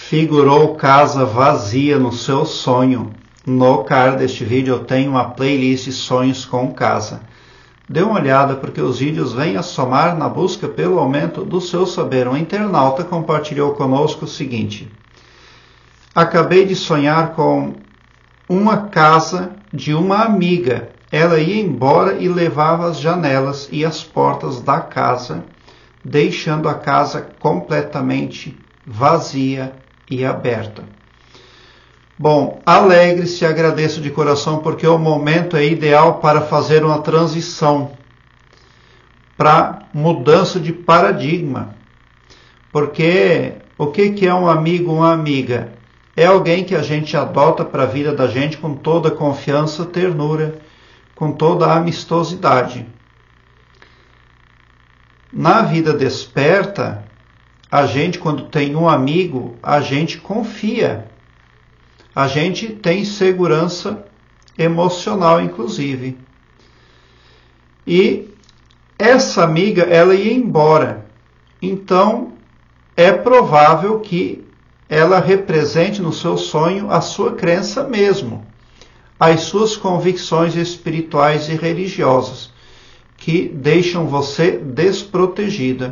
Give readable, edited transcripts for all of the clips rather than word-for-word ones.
Figurou casa vazia no seu sonho? No card deste vídeo eu tenho uma playlist Sonhos com Casa. Dê uma olhada porque os vídeos vêm a somar na busca pelo aumento do seu saber. Um internauta compartilhou conosco o seguinte: acabei de sonhar com uma casa de uma amiga. Ela ia embora e levava as janelas e as portas da casa, deixando a casa completamente vazia e aberta. Bom, alegre-se e agradeço de coração porque o momento é ideal para fazer uma transição para mudança de paradigma. Porque o que é um amigo, uma amiga? É alguém que a gente adota para a vida da gente com toda confiança, ternura, com toda a amistosidade. Na vida desperta, a gente, quando tem um amigo, a gente confia. A gente tem segurança emocional, inclusive. E essa amiga, ela ia embora. Então, é provável que ela represente no seu sonho a sua crença mesmo, as suas convicções espirituais e religiosas, que deixam você desprotegida.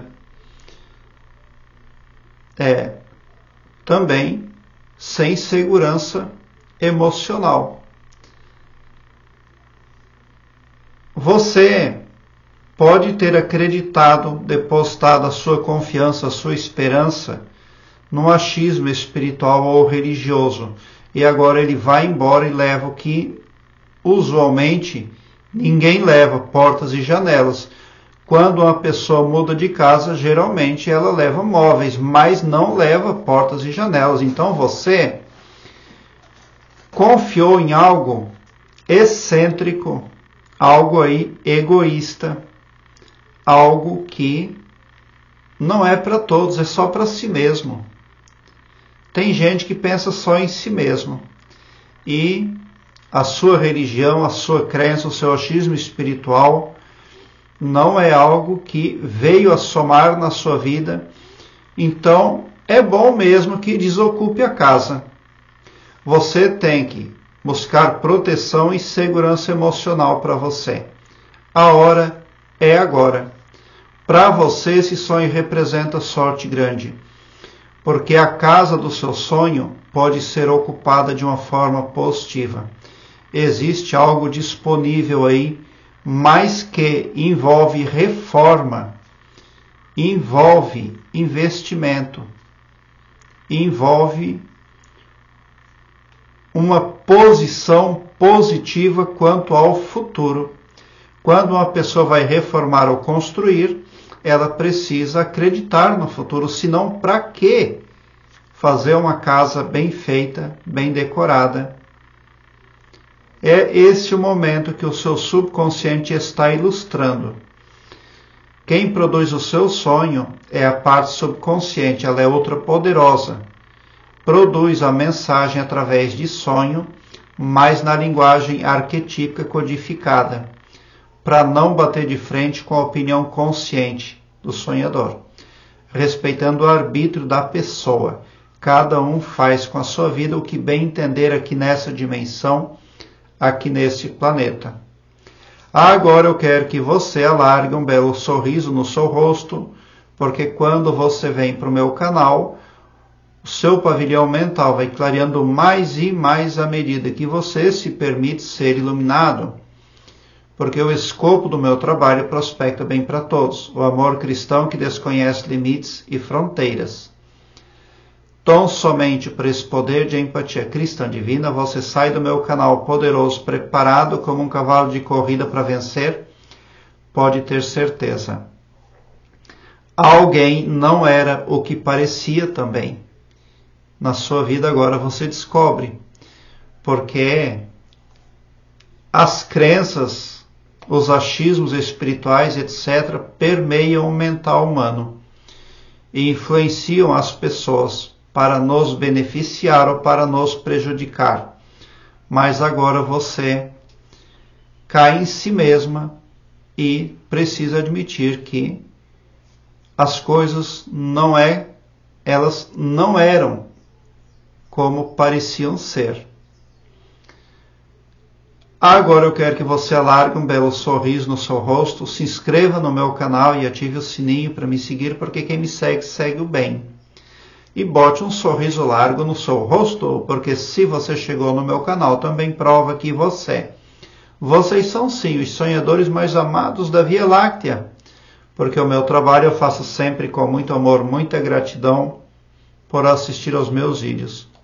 Também sem segurança emocional. Você pode ter acreditado, depositado a sua confiança, a sua esperança num achismo espiritual ou religioso, e agora ele vai embora e leva o que usualmente ninguém leva, portas e janelas. Quando uma pessoa muda de casa, geralmente ela leva móveis, mas não leva portas e janelas. Então você confiou em algo excêntrico, algo aí egoísta, algo que não é para todos, é só para si mesmo. Tem gente que pensa só em si mesmo. E a sua religião, a sua crença, o seu achismo espiritual não é algo que veio a somar na sua vida. Então, é bom mesmo que desocupe a casa. Você tem que buscar proteção e segurança emocional para você. A hora é agora. Para você, esse sonho representa sorte grande, porque a casa do seu sonho pode ser ocupada de uma forma positiva. Existe algo disponível aí, mas que envolve reforma, envolve investimento, envolve uma posição positiva quanto ao futuro. Quando uma pessoa vai reformar ou construir, ela precisa acreditar no futuro, senão para que fazer uma casa bem feita, bem decorada? É esse o momento que o seu subconsciente está ilustrando. Quem produz o seu sonho é a parte subconsciente, ela é outra poderosa. Produz a mensagem através de sonho, mas na linguagem arquetípica codificada, para não bater de frente com a opinião consciente do sonhador, respeitando o arbítrio da pessoa. Cada um faz com a sua vida o que bem entender aqui nessa dimensão, aqui nesse planeta. Agora eu quero que você alargue um belo sorriso no seu rosto, porque quando você vem para o meu canal, o seu pavilhão mental vai clareando mais e mais à medida que você se permite ser iluminado, porque o escopo do meu trabalho prospecta bem para todos, o amor cristão que desconhece limites e fronteiras. Tão somente por esse poder de empatia cristã divina, você sai do meu canal poderoso, preparado como um cavalo de corrida para vencer, pode ter certeza. Alguém não era o que parecia também. Na sua vida agora você descobre, porque as crenças, os achismos espirituais, etc., permeiam o mental humano e influenciam as pessoas para nos beneficiar ou para nos prejudicar. Mas agora você cai em si mesma e precisa admitir que as coisas elas não eram como pareciam ser. Agora eu quero que você alargue um belo sorriso no seu rosto, se inscreva no meu canal e ative o sininho para me seguir, porque quem me segue, segue o bem. E bote um sorriso largo no seu rosto, porque se você chegou no meu canal, também prova que vocês são sim os sonhadores mais amados da Via Láctea, porque o meu trabalho eu faço sempre com muito amor, muita gratidão por assistir aos meus vídeos.